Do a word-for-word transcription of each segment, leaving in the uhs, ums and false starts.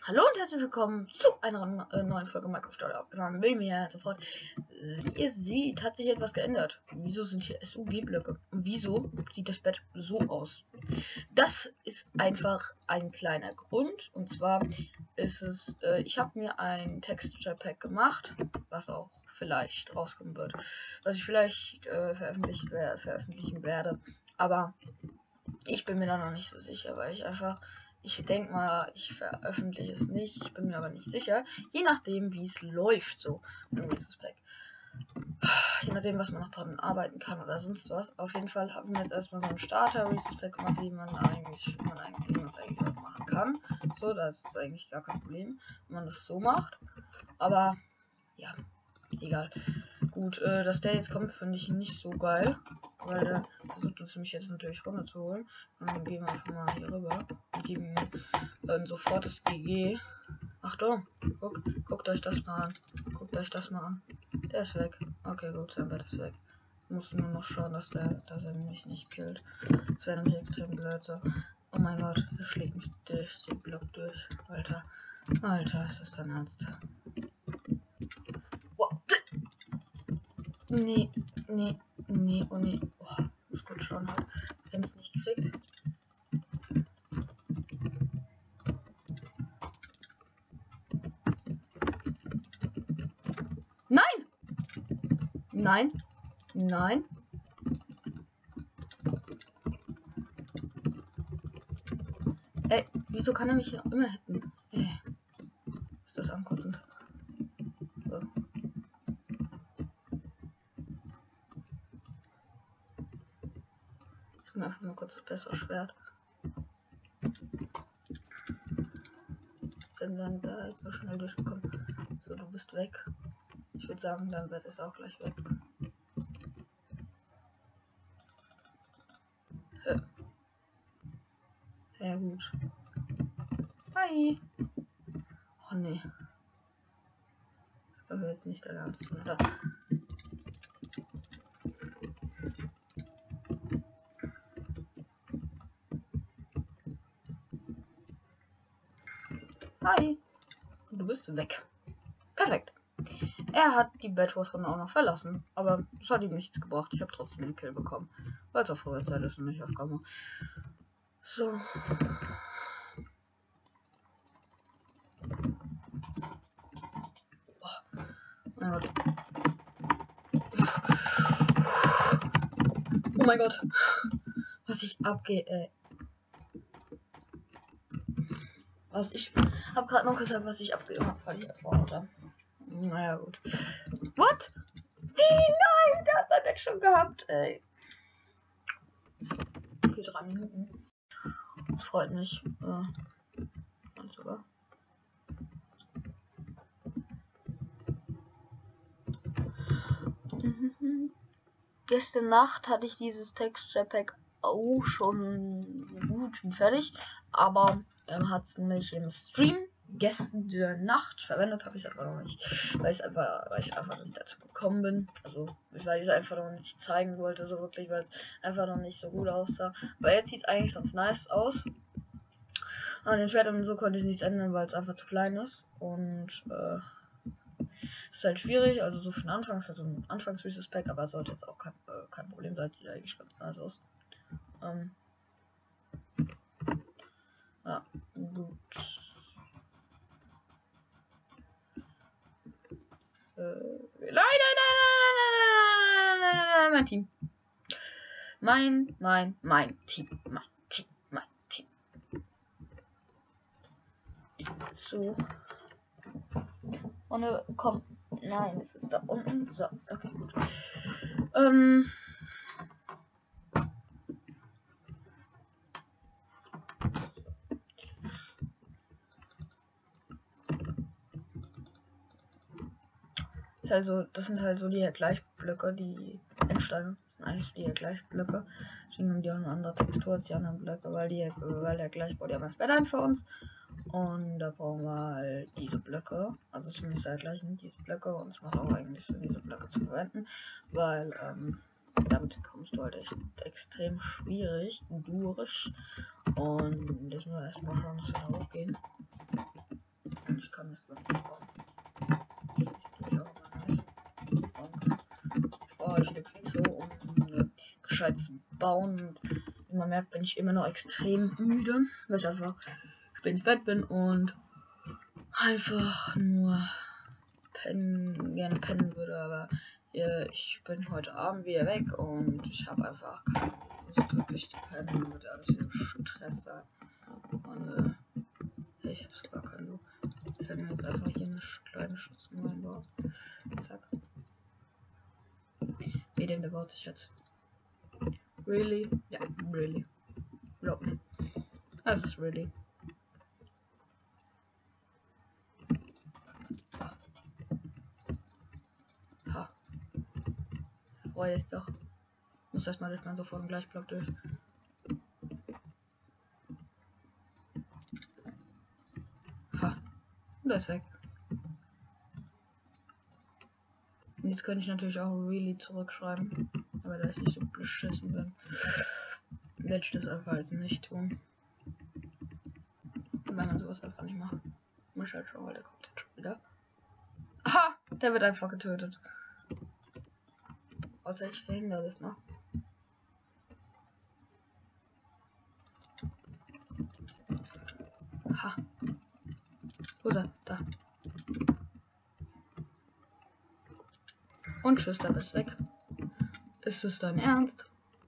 Hallo und herzlich willkommen zu einer äh, neuen Folge Minecraft Kanal. Will mir sofort. Wie ihr seht, hat sich etwas geändert. Wieso sind hier S U G-Blöcke? Und wieso sieht das Bett so aus? Das ist einfach ein kleiner Grund. Und zwar ist es, äh, ich habe mir ein Texture Pack gemacht, was auch vielleicht rauskommen wird, was ich vielleicht äh, veröffentlichen, äh, veröffentlichen werde. Aber ich bin mir da noch nicht so sicher, weil ich einfach Ich denke mal, ich veröffentliche es nicht. Ich bin mir aber nicht sicher. Je nachdem, wie es läuft, so ein Resource Pack. Je nachdem, was man noch dran arbeiten kann oder sonst was. Auf jeden Fall haben wir jetzt erstmal so einen Starter Resource Pack gemacht, wie man eigentlich, wie man eigentlich, wie man es eigentlich auch machen kann. So, das ist eigentlich gar kein Problem, wenn man das so macht. Aber ja, egal. Gut, äh, dass der jetzt kommt, finde ich nicht so geil. Weil der versucht uns nämlich jetzt natürlich runterzuholen. Und dann gehen wir einfach mal hier rüber und geben dann sofort das G G. Achtung, guck, guckt euch das mal an. Guckt euch das mal an. Der ist weg. Okay, gut, sein Bett ist weg. Muss nur noch schauen, dass der, dass er mich nicht killt. Das wäre nämlich extrem blöd so. Oh mein Gott, er schlägt mich durch den Block durch. Alter. Alter, ist das dein Ernst? Wow. Nee, nee, nee, oh nee. Oh, muss gut schauen, halt, dass er mich nicht kriegt. Nein! Nein! Nein! Ey, wieso kann er mich ja immer hitten? Ey, ist das ankotzend. So. Ich will einfach mal kurz das bessere Schwert. Sind dann da jetzt so schnell durchgekommen. So, du bist weg. Ich würde sagen, dein Bett ist auch gleich weg. Ja, ja gut. Hi. Oh nee. Das können wir jetzt nicht ernst tun, oder? Hi. Du bist weg. Perfekt. Er hat die Bedwars-Runde auch noch verlassen, aber das hat ihm nichts gebracht. Ich habe trotzdem einen Kill bekommen, weil es auf Vorwärtszeit ist und nicht auf Kammer. So. Oh mein Gott. Oh mein Gott. Was ich abgehe, ey. Was ich habe gerade noch gesagt, was ich abgegeben habe, weil ich erfordert habe. Naja, gut. What? Wie? Nein, der hat mein Bett schon gehabt, ey. Okay, drei Minuten. Das freut mich. Äh, und sogar. Mhm. Gestern Nacht hatte ich dieses Texture Pack auch schon gut wie fertig, aber er hat es nämlich im Stream gestern Nacht verwendet, habe ich es einfach noch nicht, weil ich einfach, weil ich einfach nicht dazu gekommen bin, also weil ich es einfach noch nicht zeigen wollte, so wirklich, weil es einfach noch nicht so gut aussah. Weil jetzt sieht es eigentlich ganz nice aus. An den Schwertern und so konnte ich nichts ändern, weil es einfach zu klein ist und äh, ist halt schwierig, also so für den Anfang, also ein Anfangs-Resource Pack, aber sollte jetzt auch kein, äh, kein Problem sein, sieht eigentlich ganz nice aus. Ähm, ja, gut. Äh, nein, nein, nein, nein, nein, nein, nein, nein, nein, mein Team. Mein, mein, mein Team, mein Team, mein Team. So. Und äh, komm. Nein, es ist da unten. So, okay, gut. Ähm. Also, das sind halt so die Gleichblöcke, die Endsteine. Das sind eigentlich die Gleichblöcke. Deswegen haben die auch eine andere Textur als die anderen Blöcke, weil die, weil der Gleichbau, die haben das Bett ein für uns. Und da brauchen wir halt diese Blöcke. Also zumindest der gleichen, diese Blöcke. Und es macht auch eigentlich Sinn, diese Blöcke zu verwenden. Weil, ähm, damit kommst du halt echt extrem schwierig durch. Und jetzt müssen wir erstmal schauen, dass wir da hochgehen. gescheit zu bauen. Und wie man merkt, bin ich immer noch extrem müde, weil ich einfach spät ins Bett bin und einfach nur pennen, gerne pennen würde. Aber ja, ich bin heute Abend wieder weg und ich habe einfach keine Lust wirklich zu pennen, mit alles wieder Stress sein. Und äh, ich habe sogar keine Lust. Ich werde mir jetzt einfach hier eine kleine Schutzmauer einbauen. Zack. Wie denn, der baut sich jetzt? Really? Ja, really. Glaub mir. Das ist really. Ha. Ha. Freue ich doch. Muss erstmal durch meinen sofort gleich Block durch. Ha. Und das ist weg. Und jetzt könnte ich natürlich auch really zurückschreiben. Aber da ich nicht so beschissen bin, werde ich das einfach als nicht tun. Und wenn man sowas einfach nicht macht, muss ich halt schon, weil der kommt jetzt schon wieder. Aha! Der wird einfach getötet. Außer ich verhindere das noch. Ha. Wo ist er? Da. Und tschüss, da ist weg. Ist es dein Ernst?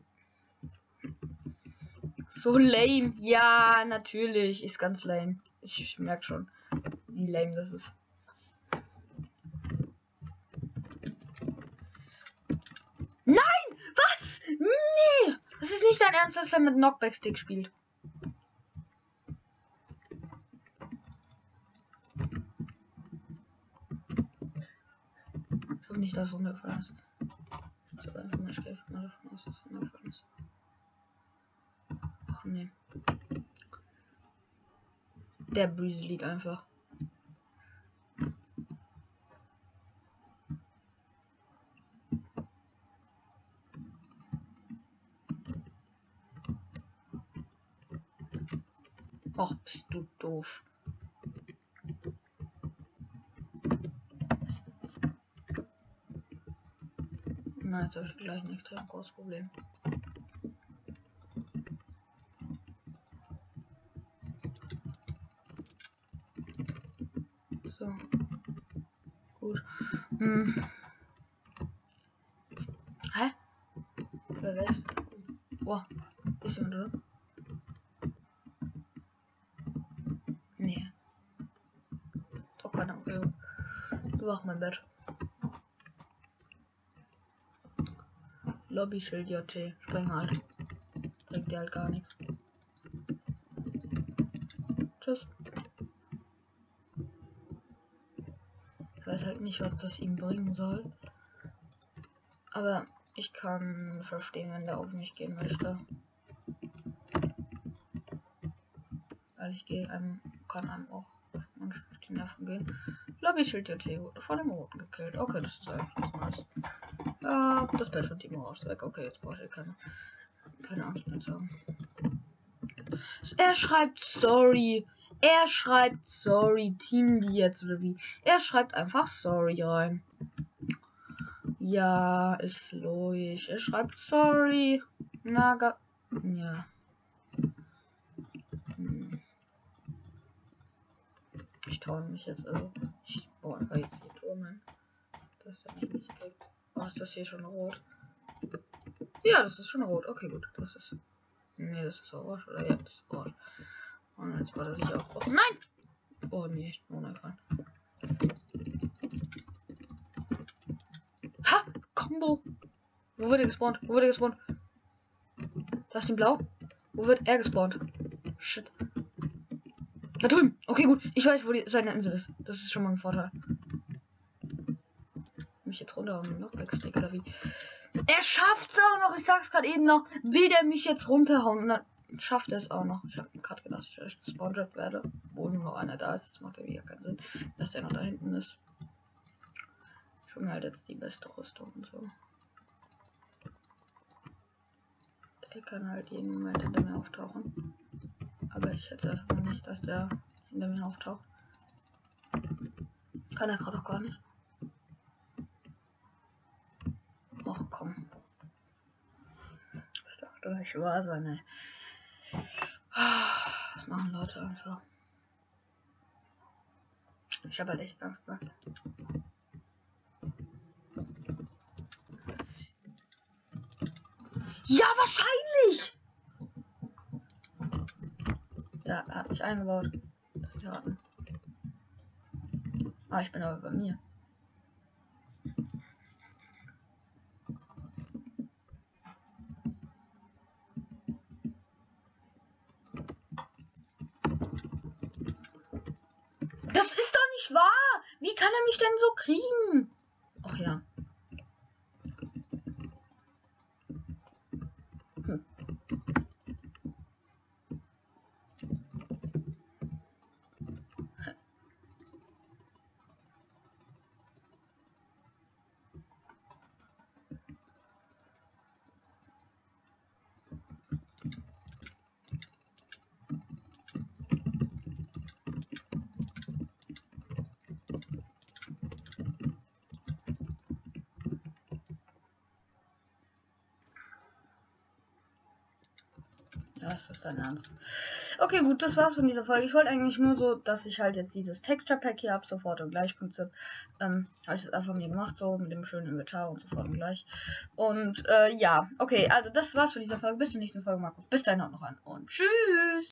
So lame. Ja, natürlich. Ist ganz lame. Ich, ich merke schon, wie lame das ist. Nein! Was? Nee! Das ist nicht dein Ernst, dass er mit Knockback-Stick spielt. Ich hoffe nicht, dass es runtergefallen ist. Ich habe einfach mal, ich gehe mal davon aus, dass es runtergefallen ist. Ach nee. Der Breeze liegt einfach. Och, bist du doof. Na, jetzt habe ich gleich ein extrem großes Problem. So. Gut. Hm. Hä? Wer weiß? Boah. Ist jemand drin? Nee. Doch keine Ahnung. Du mach mein Bett. Lobby-Schild J T. Spreng halt. Bringt dir halt gar nichts. Tschüss. Ich weiß halt nicht, was das ihm bringen soll. Aber ich kann verstehen, wenn der auf mich gehen möchte. Weil ich gehe einem, kann einem auch auf die Nerven gehen. Lobby-Schild J T wurde von dem Roten gekillt. Okay, das ist eigentlich nice. Ah, das Bett von Timo Rausch weg. Okay, jetzt brauche ich keine, keine Angst mehr zu haben. Er schreibt sorry. Er schreibt sorry. Team die jetzt oder wie? Er schreibt einfach sorry rein. Ja, ist logisch. Er schreibt sorry. Naga. Ja. Hm. Ich traue mich jetzt also. Ich baue einfach jetzt die Turme. Das ist eigentlich nicht geht. Oh, ist das hier schon rot? Ja, das ist schon rot. Okay, gut. Das ist. Nee, das ist orange. Oder ja, das ist orange. Und jetzt war das sich auch. Oh, nein! Oh nee, unerfahren. Ha! Combo! Wo wird er gespawnt? Wo wird er gespawnt? Da ist die Blau. Wo wird er gespawnt? Shit. Da drüben. Okay, gut. Ich weiß, wo die, seine Insel ist. Das ist schon mal ein Vorteil. Mich jetzt runter und noch Backstick oder wie? Er schafft's auch noch. Ich sag's gerade eben noch. Will der mich jetzt runterhauen? Und dann schafft er es auch noch. Ich habe gerade gedacht, ich vielleicht gespawnt werde. Wo nur noch einer da ist. Das macht ja wieder keinen Sinn, dass der noch da hinten ist. Ich hole mir halt jetzt die beste Rüstung und so. Der kann halt jeden Moment hinter mir auftauchen. Aber ich hätte einfach nicht, dass der hinter mir auftaucht. Kann er gerade auch gar nicht. Och komm. gleich wahr sein, ey. Was machen Leute einfach? Ich habe halt echt Angst, ne? Ja, wahrscheinlich! Ja, er hat mich eingebaut. Ja. Ah, ich bin aber bei mir. Das ist doch nicht wahr! Wie kann er mich denn so kriegen? Ach ja. Hm. Das ist dein Ernst. Okay, gut, das war's von dieser Folge. Ich wollte eigentlich nur so, dass ich halt jetzt dieses Texture Pack hier habe, sofort und gleich Prinzip. Ähm, habe ich das einfach mir gemacht, so mit dem schönen Inventar und sofort und gleich. Und äh, ja, okay, also das war's von dieser Folge. Bis zur nächsten Folge, Marco. Bis dahin auch noch an und tschüss!